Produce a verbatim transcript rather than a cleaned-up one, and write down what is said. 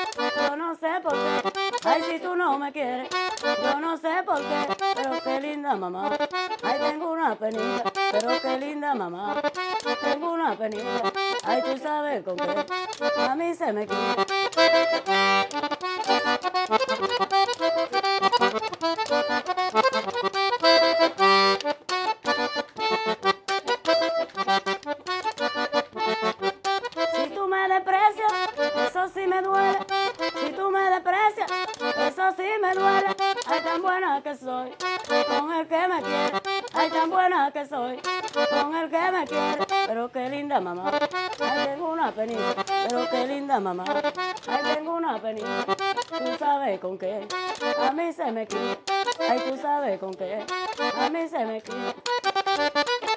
yo no sé por qué. Ay, si tú no me quieres, yo no sé por qué. Pero qué linda mamá. Ay, tengo una penita, pero qué linda mamá. Tengo una penita, ay, tú sabes con qué. A mí se me quita. Si tú me desprecias, eso sí me duele. Si tú me desprecias, eso sí me duele. Ay, tan buena que soy, con el que me quiere. Ay, tan buena que soy, con el que me quiere. Pero qué linda mamá, ay, tengo una penita. Pero qué linda mamá, ay, tengo una penita. Tú sabes con qué, a mí se me quita. Ay, tú sabes con qué, a mí se me quita.